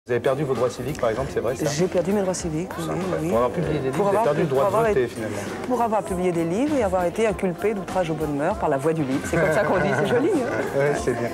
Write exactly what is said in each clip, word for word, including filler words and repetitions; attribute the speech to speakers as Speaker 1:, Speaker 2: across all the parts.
Speaker 1: Vous avez perdu vos droits civiques, par exemple, c'est vrai ça?
Speaker 2: J'ai perdu mes droits civiques, oui, oui.
Speaker 1: Pour avoir publié des livres,
Speaker 2: pour
Speaker 1: vous avez
Speaker 2: avoir,
Speaker 1: perdu le droit de voter,
Speaker 2: été,
Speaker 1: finalement.
Speaker 2: Pour avoir publié des livres et avoir été inculpé d'outrage aux bonnes mœurs par la voix du livre. C'est comme ça qu'on dit, c'est joli. Hein.
Speaker 1: Oui, c'est bien.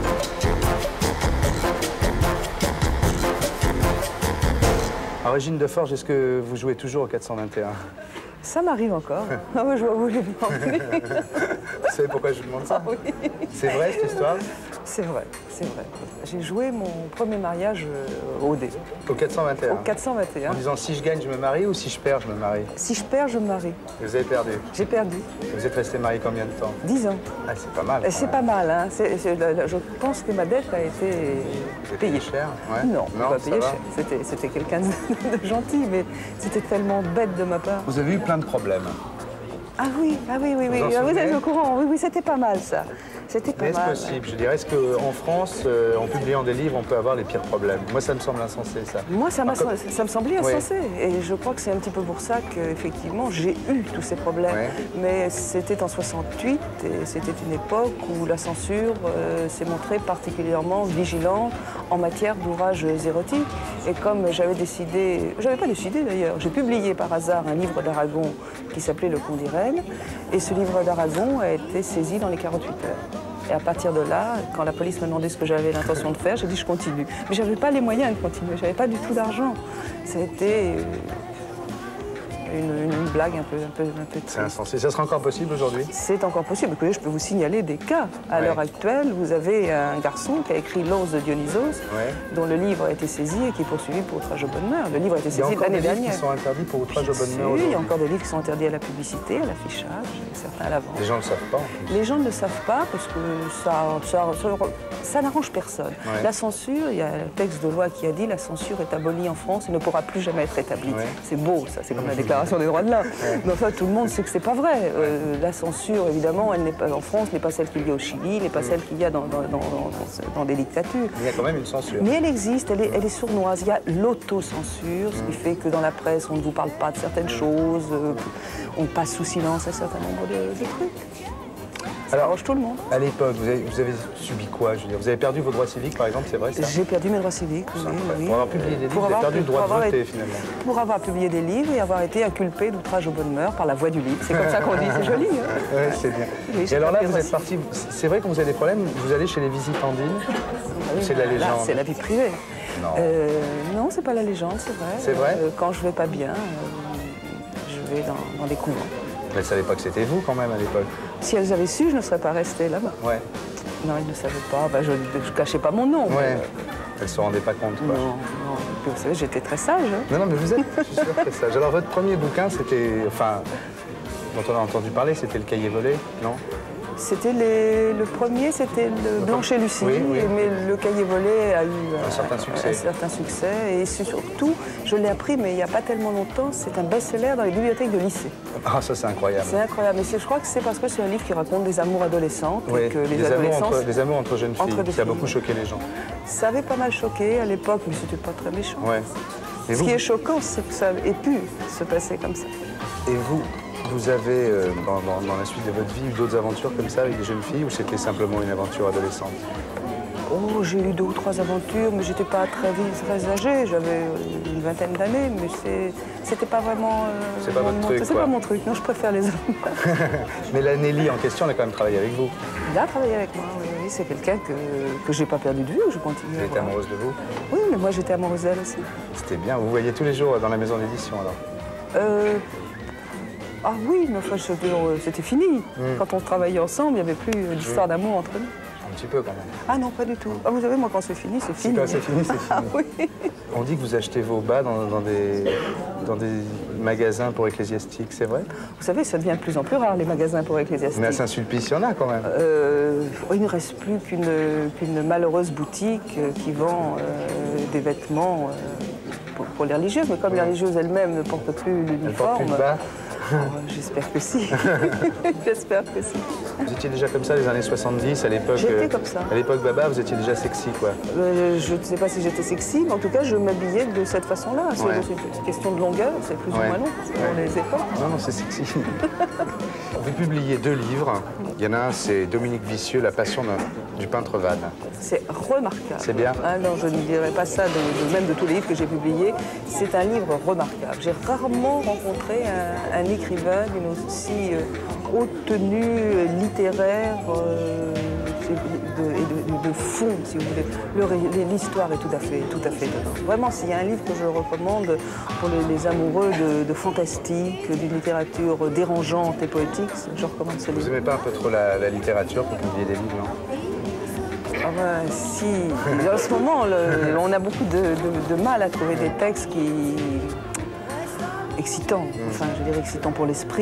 Speaker 1: À Régine de Forges, est-ce que vous jouez toujours au quatre cent vingt et un?
Speaker 2: Ça m'arrive encore. Ah oui, je vois où vous voulez.
Speaker 1: Vous savez pourquoi je vous demande ça?
Speaker 2: Ah, oui.
Speaker 1: C'est vrai, cette histoire?
Speaker 2: C'est vrai, c'est vrai. J'ai joué mon premier mariage au dé.
Speaker 1: Au quatre cent vingt et un?
Speaker 2: Au quatre cent vingt et un.
Speaker 1: En disant si je gagne, je me marie ou si je perds, je me marie?
Speaker 2: Si je perds, je me marie.
Speaker 1: Vous avez perdu?
Speaker 2: J'ai perdu.
Speaker 1: Vous êtes resté marié combien de temps?
Speaker 2: Dix ans.
Speaker 1: Ah, c'est pas mal.
Speaker 2: C'est pas mal, hein. C'est, c'est, je pense que ma dette a été payée.
Speaker 1: Cher, ouais.
Speaker 2: Non,
Speaker 1: non,
Speaker 2: pas payée cher. C'était, c'était quelqu'un de, de gentil, mais c'était tellement bête de ma part.
Speaker 1: Vous avez eu plein de problèmes.
Speaker 2: Ah oui, ah oui, oui, oui.
Speaker 1: Vous,
Speaker 2: ah, vous êtes au courant. Oui, oui, c'était pas mal ça. C'était pas
Speaker 1: Mais est-ce
Speaker 2: mal.
Speaker 1: possible? Je dirais, est-ce qu'en France, euh, en publiant des livres, on peut avoir les pires problèmes? Moi, ça me semble insensé, ça.
Speaker 2: Moi, ça, m'a,
Speaker 1: Alors, comme...
Speaker 2: ça me semblait insensé.
Speaker 1: Ouais.
Speaker 2: Et je crois que c'est un petit peu pour ça qu'effectivement, j'ai eu tous ces problèmes.
Speaker 1: Ouais.
Speaker 2: Mais c'était en soixante-huit et c'était une époque où la censure euh, s'est montrée particulièrement vigilante en matière d'ouvrages érotiques. Et comme j'avais décidé, j'avais pas décidé d'ailleurs, j'ai publié par hasard un livre d'Aragon qui s'appelait Le Conte d'Irène. Et ce livre d'Aragon a été saisi dans les quarante-huit heures. Et à partir de là, quand la police m'a demandé ce que j'avais l'intention de faire, j'ai dit je continue. Mais je n'avais pas les moyens de continuer, je n'avais pas du tout d'argent. Ça a été une, une, une blague un peu, un peu, un peu
Speaker 1: C'est insensé. Ça sera encore possible aujourd'hui?
Speaker 2: C'est encore possible. Écoutez, je peux vous signaler des cas. À
Speaker 1: ouais.
Speaker 2: l'heure actuelle, vous avez un garçon qui a écrit L'Ose de Dionysos, ouais. dont le livre a été saisi et qui est poursuivi pour outrage aux bonnes mœurs. Le livre a été saisi l'année dernière. Il y a encore des livres
Speaker 1: qui sont interdits pour outrage aux bonnes mœurs?
Speaker 2: Oui, il y a encore des livres qui sont interdits à la publicité, à l'affichage, et certains à la vente.
Speaker 1: Les gens ne le savent pas, en plus.
Speaker 2: Les gens ne le savent pas parce que ça, ça, ça, ça n'arrange personne. Ouais. La censure, il y a un texte de loi qui a dit la censure est abolie en France et ne pourra plus jamais être établie. Ouais. C'est beau, ça, c'est comme la Déclaration des droits de l'homme. Ouais. Mais enfin, tout le monde sait que c'est pas vrai. Euh, la censure, évidemment, elle n'est pas en France, n'est pas celle qu'il y a au Chili, n'est pas oui. celle qu'il y a dans, dans, dans, dans, dans des dictatures.
Speaker 1: Il y a quand même une censure.
Speaker 2: Mais elle existe, elle est, elle est sournoise. Il y a l'autocensure, ce qui fait que dans la presse, on ne vous parle pas de certaines choses, euh, on passe sous silence un certain nombre de, de trucs. Ça arrange tout le monde.
Speaker 1: À l'époque, vous avez, vous avez subi quoi? Je veux dire, vous avez perdu vos droits civiques, par exemple, c'est vrai ça?
Speaker 2: J'ai perdu mes droits civiques, oui, oui.
Speaker 1: Pour avoir publié des livres, vous avez perdu le droit de voter, finalement.
Speaker 2: Pour avoir publié des livres et avoir été inculpé d'outrage aux bonnes mœurs par la voix du livre. C'est comme ça qu'on dit, c'est joli. Hein.
Speaker 1: Oui, c'est bien. Oui, et alors là, vous êtes parti, c'est vrai que vous avez des problèmes, vous allez chez les visitandines? Ah oui, c'est de la légende?
Speaker 2: C'est la vie privée.
Speaker 1: Non,
Speaker 2: euh, non, c'est pas la légende, c'est vrai.
Speaker 1: C'est vrai
Speaker 2: euh, Quand je vais pas bien, euh, je vais dans, dans des couvents.
Speaker 1: Mais elles ne savaient pas que c'était vous, quand même, à l'époque?
Speaker 2: Si elles avaient su, je ne serais pas restée là-bas.
Speaker 1: Ouais.
Speaker 2: Non, elles ne savaient pas. Ben, je ne cachais pas mon nom.
Speaker 1: Ouais.
Speaker 2: Mais...
Speaker 1: Elles ne se rendaient pas compte, quoi.
Speaker 2: Non, non. Puis, vous savez, j'étais très sage. Hein.
Speaker 1: Non, non, mais vous êtes, je suis sûr, très sage. Alors, votre premier bouquin, c'était... Enfin, dont on a entendu parler, c'était Le Cahier volé, non?
Speaker 2: C'était les... Le premier, c'était le Blanche et Lucie,
Speaker 1: oui, oui.
Speaker 2: mais Le Cahier volé a eu
Speaker 1: un, un, certain, succès.
Speaker 2: un certain succès. Et surtout, je l'ai appris, mais il n'y a pas tellement longtemps, c'est un best-seller dans les bibliothèques de lycée.
Speaker 1: Ah, ça, c'est incroyable.
Speaker 2: C'est incroyable. Mais je crois que c'est parce que c'est un livre qui raconte des amours adolescentes.
Speaker 1: Oui,
Speaker 2: et que les
Speaker 1: des,
Speaker 2: adolescents...
Speaker 1: amours entre, des amours entre jeunes filles, qui a beaucoup choqué les gens.
Speaker 2: Ça avait pas mal choqué à l'époque, mais c'était pas très méchant.
Speaker 1: Ouais. Et
Speaker 2: Ce
Speaker 1: vous,
Speaker 2: qui est choquant, c'est que ça ait pu se passer comme ça.
Speaker 1: Et vous Vous avez, euh, dans, dans, dans la suite de votre vie, eu d'autres aventures comme ça avec des jeunes filles ou c'était simplement une aventure adolescente?
Speaker 2: Oh, j'ai eu deux ou trois aventures, mais j'étais pas très, très âgée. J'avais une vingtaine d'années, mais c'était pas vraiment... Euh,
Speaker 1: c'est pas votre truc,
Speaker 2: C'est pas mon truc, non, je préfère les hommes.
Speaker 1: Mais la Nelly en question, elle a quand même travaillé avec vous?
Speaker 2: Elle a travaillé avec moi, oui. oui. C'est quelqu'un que, que j'ai pas perdu de vue, je continue.
Speaker 1: Vous étiez amoureuse de vous?
Speaker 2: Oui, mais moi j'étais amoureuse d'elle aussi.
Speaker 1: C'était bien, vous voyez tous les jours dans la maison d'édition alors?
Speaker 2: Euh... Ah oui, mais enfin, c'était fini. Mm. Quand on travaillait ensemble, il n'y avait plus d'histoire mm. d'amour entre nous.
Speaker 1: Un petit peu quand même.
Speaker 2: Ah non, pas du tout. Ah, vous savez, moi, quand c'est fini, c'est fini.
Speaker 1: Quand c'est fini, c'est fini.
Speaker 2: Ah, oui.
Speaker 1: On dit que vous achetez vos bas dans, dans, des, dans des magasins pour ecclésiastiques, c'est vrai?
Speaker 2: Vous savez, ça devient de plus en plus rare, les magasins pour ecclésiastiques.
Speaker 1: Mais à Saint-Sulpice, il y en a quand même.
Speaker 2: Euh, il ne reste plus qu'une qu'une malheureuse boutique qui vend euh, des vêtements euh, pour, pour les religieuses. Mais comme oui. les religieuses elles-mêmes ne portent plus l'uniforme...
Speaker 1: Elles portent plus de bas.
Speaker 2: Oh, j'espère que si. J'espère que si.
Speaker 1: Vous étiez déjà comme ça les années soixante-dix, à l'époque...
Speaker 2: J'étais
Speaker 1: euh,
Speaker 2: comme ça.
Speaker 1: À l'époque Baba, vous étiez déjà sexy, quoi.
Speaker 2: Euh, je ne sais pas si j'étais sexy, mais en tout cas, je m'habillais de cette façon-là. C'est
Speaker 1: Ouais.
Speaker 2: une question de longueur, c'est plus
Speaker 1: Ouais.
Speaker 2: ou moins long, selon
Speaker 1: Ouais.
Speaker 2: les époques.
Speaker 1: Non, non, c'est sexy. Vous publiez deux livres. Il y en a un, c'est Dominique Vicieux, La passion d'un- du peintre Vannes.
Speaker 2: C'est remarquable.
Speaker 1: C'est bien.
Speaker 2: Ah non, je ne dirais pas ça de, de- même de tous les livres que j'ai publiés. C'est un livre remarquable. J'ai rarement rencontré un, un écrivain d'une aussi euh, haute tenue euh, littéraire euh, de, de- et de, de fond, si vous voulez. Le ré- L'histoire est tout à fait, tout à fait dedans. Vraiment, s'il y a un livre que je recommande pour les, les amoureux de, de fantastique, d'une littérature dérangeante et poétique, je recommande ce
Speaker 1: Vous
Speaker 2: livre.
Speaker 1: aimez pas un peu trop la, la littérature pour publier des livres, non?
Speaker 2: Ah ben, si. En ce moment, le- on a beaucoup de, de- de mal à trouver des textes qui... excitants. Enfin, je dirais excitants pour l'esprit.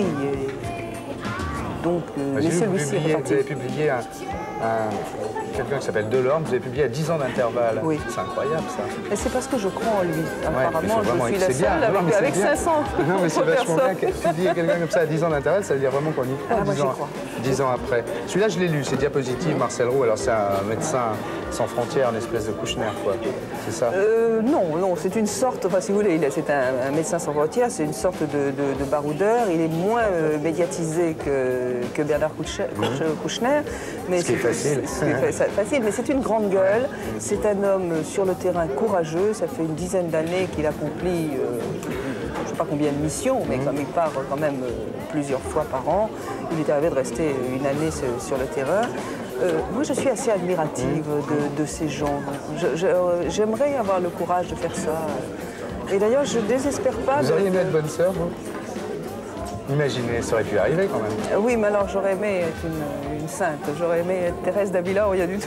Speaker 2: Et... Donc, euh,
Speaker 1: Bah,
Speaker 2: mais
Speaker 1: j'ai vu que vous,
Speaker 2: celui-ci est
Speaker 1: publiez- vous avez
Speaker 2: reparti.
Speaker 1: publié un, un- quelqu'un qui s'appelle Delorme, vous avez publié à dix ans d'intervalle.
Speaker 2: Oui.
Speaker 1: C'est incroyable, ça.
Speaker 2: Et c'est parce que je crois en lui.
Speaker 1: mais
Speaker 2: Apparemment,
Speaker 1: faut vraiment-
Speaker 2: je suis la
Speaker 1: c'est bien.
Speaker 2: seule
Speaker 1: Non,
Speaker 2: avec,
Speaker 1: mais c'est
Speaker 2: avec
Speaker 1: bien.
Speaker 2: cinq cents
Speaker 1: Non, mais c'est vachement bien
Speaker 2: personnes.
Speaker 1: que publier quelqu'un comme ça à dix ans d'intervalle, ça veut dire vraiment qu'on y croit
Speaker 2: Ah, moi,
Speaker 1: dix
Speaker 2: j'y
Speaker 1: ans,
Speaker 2: crois.
Speaker 1: dix ans après. Celui-là, je l'ai lu, c'est Diapositive, Marcel Roux. Alors, c'est un médecin sans frontières, une espèce de Kouchner, quoi. C'est ça?
Speaker 2: Euh, non, non, c'est une sorte, enfin si vous voulez, il est- c'est un, un médecin sans frontières, c'est une sorte de, de- de baroudeur. Il est moins euh, médiatisé que, que Bernard Kouchner, Kouchner, mais
Speaker 1: Ce qui est facile.
Speaker 2: c'est- ce qui est fa- ça- facile, mais c'est une grande gueule. C'est un homme sur le terrain courageux. Ça fait une dizaine d'années qu'il accomplit, euh, je ne sais pas combien de missions, mais comme il part quand même euh, plusieurs fois par an, il est arrivé de rester une année sur, sur le terrain. Euh, moi, je suis assez admirative de, de ces gens. Je- je- euh, J'aimerais avoir le courage de faire ça. Et d'ailleurs, je ne désespère pas.
Speaker 1: Vous
Speaker 2: de-
Speaker 1: auriez aimé
Speaker 2: de-
Speaker 1: être bonne sœur, vous? Imaginez, ça aurait pu arriver quand même.
Speaker 2: Euh, Oui, mais alors j'aurais aimé être une, une sainte. J'aurais aimé être Thérèse d'Avila ou rien du tout.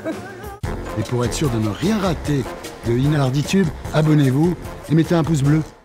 Speaker 3: Et pour être sûr de ne rien rater de Inarditube, abonnez-vous et mettez un pouce bleu.